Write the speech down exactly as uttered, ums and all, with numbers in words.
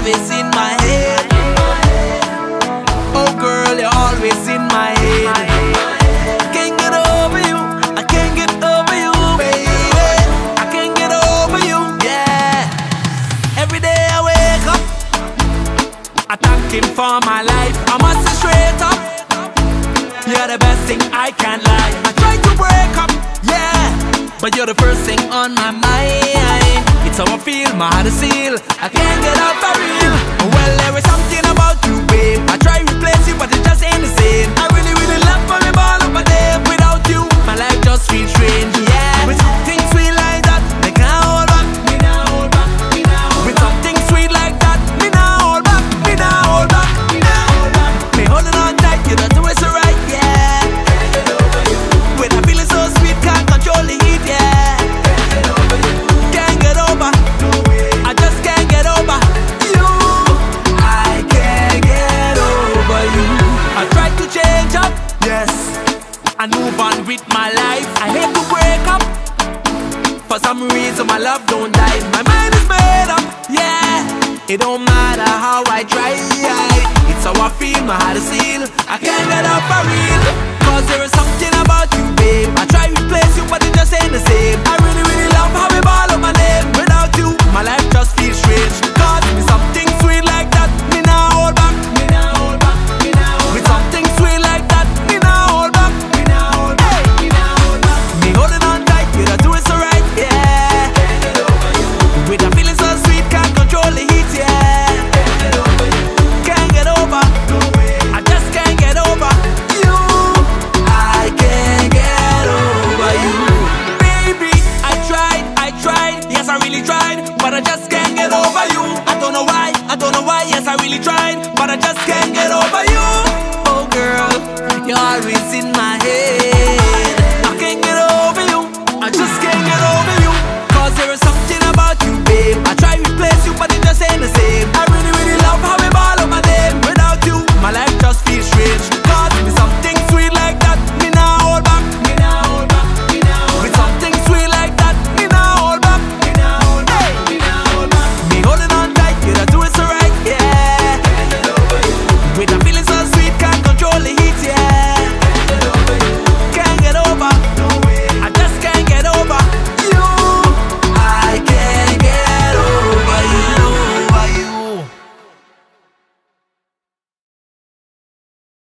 always in my head. Oh girl, you're always in my head. I can't get over you, I can't get over you, baby. I can't get over you, yeah. Every day I wake up, I thank him for my life. I must say straight up, you're the best thing, I can't lie. I try to break up, yeah, but you're the first thing on my mind. It's how I feel, my heart is sealed. I can't get out for real. Well, there is something about you, babe. I try to replace you, but it just ain't the same. I really, really love for me, ball up my day. Without you, my life just feels strange, yeah. With something sweet like that, they can't hold back. Me now hold back, me now hold back. With something sweet like that, me now hold back, me now hold back, me now hold back. Me holding on tight, you don't do it so right, yeah. Can't get over you. When I'm feeling so sweet, can't control the heat, yeah. Can't get over you. Can't get over. No way. I just can't get over you. I can't get over you. I tried to change up, yes, and move on with my life. I hate to break up. For some reason my love don't die. My mind is made up, yeah. It don't matter how I try. It's how I feel, my heart is sealed. I can't get up for real. Cause there is something about you, babe. I try to replace you, but it just ain't the same. I really, really love how we ball up my name. Without you, my life just feels strange. Cause with something sweet like that, me now hold back. Me now hold back, me now hold back. With something sweet like that, me now hold back. Me now hold back, me now hold back. Me holding on tight, you don't do it so right, yeah. Can't get over you. With a feeling so sweet, can't control the heat, yeah. Can't get over you. Can't get over. No way. I just can't get over you. I can't get over you. Baby, I tried, I tried. Yes, I really tried, but I just can't get over you. I don't know why, I don't know why. Yes, I really tried, but I just can't get over you. Oh girl, you're always